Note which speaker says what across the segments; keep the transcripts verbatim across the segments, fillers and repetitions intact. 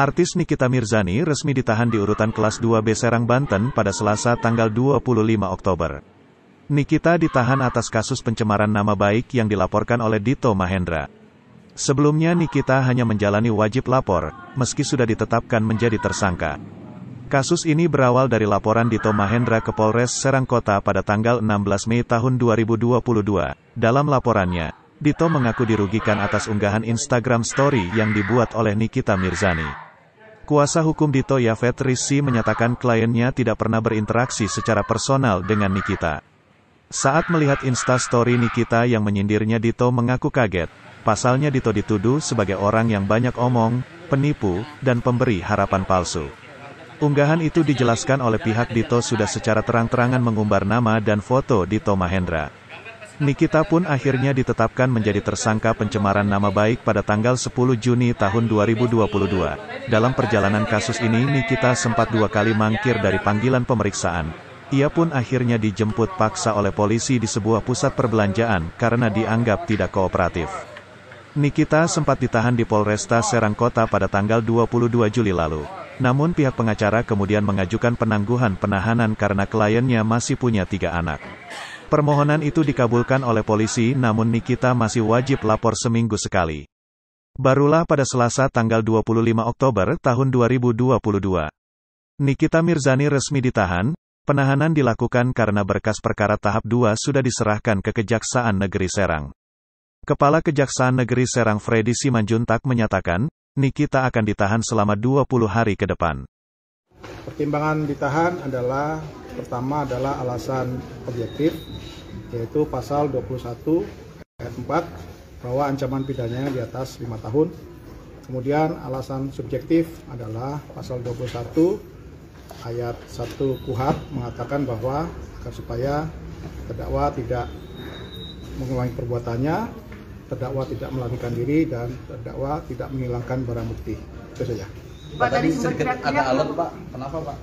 Speaker 1: Artis Nikita Mirzani resmi ditahan di urutan kelas dua B Serang, Banten pada Selasa tanggal dua puluh lima Oktober. Nikita ditahan atas kasus pencemaran nama baik yang dilaporkan oleh Dito Mahendra. Sebelumnya Nikita hanya menjalani wajib lapor, meski sudah ditetapkan menjadi tersangka. Kasus ini berawal dari laporan Dito Mahendra ke Polres Serang Kota pada tanggal enam belas Mei tahun dua ribu dua puluh dua. Dalam laporannya, Dito mengaku dirugikan atas unggahan Instagram Story yang dibuat oleh Nikita Mirzani. Kuasa hukum Dito Yafet Rizky menyatakan kliennya tidak pernah berinteraksi secara personal dengan Nikita. Saat melihat Instastory Nikita yang menyindirnya, Dito mengaku kaget. Pasalnya Dito dituduh sebagai orang yang banyak omong, penipu, dan pemberi harapan palsu. Unggahan itu dijelaskan oleh pihak Dito sudah secara terang-terangan mengumbar nama dan foto Dito Mahendra. Nikita pun akhirnya ditetapkan menjadi tersangka pencemaran nama baik pada tanggal sepuluh Juni tahun dua ribu dua puluh dua. Dalam perjalanan kasus ini Nikita sempat dua kali mangkir dari panggilan pemeriksaan. Ia pun akhirnya dijemput paksa oleh polisi di sebuah pusat perbelanjaan karena dianggap tidak kooperatif. Nikita sempat ditahan di Polresta Serang Kota pada tanggal dua puluh dua Juli lalu. Namun pihak pengacara kemudian mengajukan penangguhan penahanan karena kliennya masih punya tiga anak. Permohonan itu dikabulkan oleh polisi, namun Nikita masih wajib lapor seminggu sekali. Barulah pada Selasa tanggal dua puluh lima Oktober tahun dua ribu dua puluh dua, Nikita Mirzani resmi ditahan. Penahanan dilakukan karena berkas perkara tahap dua sudah diserahkan ke Kejaksaan Negeri Serang. Kepala Kejaksaan Negeri Serang Freddy Simanjuntak menyatakan, Nikita akan ditahan selama dua puluh hari ke depan.
Speaker 2: Pertimbangan ditahan adalah, pertama adalah alasan objektif, yaitu pasal dua puluh satu ayat empat, bahwa ancaman pidananya di atas lima tahun. Kemudian alasan subjektif adalah pasal dua puluh satu ayat satu KUHP mengatakan bahwa agar supaya terdakwa tidak mengulangi perbuatannya, terdakwa tidak melarikan diri, dan terdakwa tidak menghilangkan barang bukti. Itu saja.
Speaker 3: Pak, tadi sedikit ada alat Pak, kenapa Pak?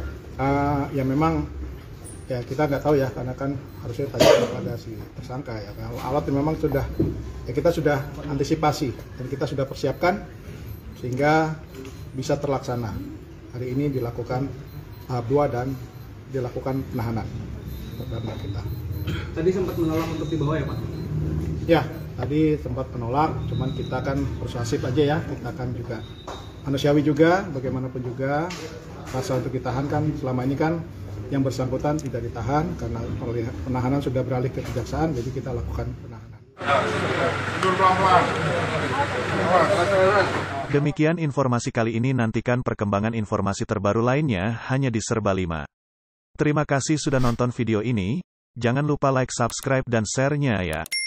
Speaker 2: Uh, ya memang ya kita nggak tahu ya, karena kan harusnya tanya kepada si tersangka ya. Alat memang sudah ya kita sudah antisipasi dan kita sudah persiapkan sehingga bisa terlaksana. Hari ini dilakukan tahap dua dan dilakukan penahanan terhadap kita.
Speaker 4: Tadi sempat menolak untuk dibawa ya Pak?
Speaker 2: Ya, tadi sempat menolak, cuman kita kan persuasif aja ya, kita kan juga manusiawi juga, bagaimanapun juga pasal untuk ditahan kan selama ini kan yang bersangkutan tidak ditahan karena penahanan sudah beralih ke kejaksaan, jadi kita lakukan penahanan.
Speaker 1: Demikian informasi kali ini, nantikan perkembangan informasi terbaru lainnya hanya di Serba lima. Terima kasih sudah nonton video ini, jangan lupa like, subscribe, dan share-nya ya.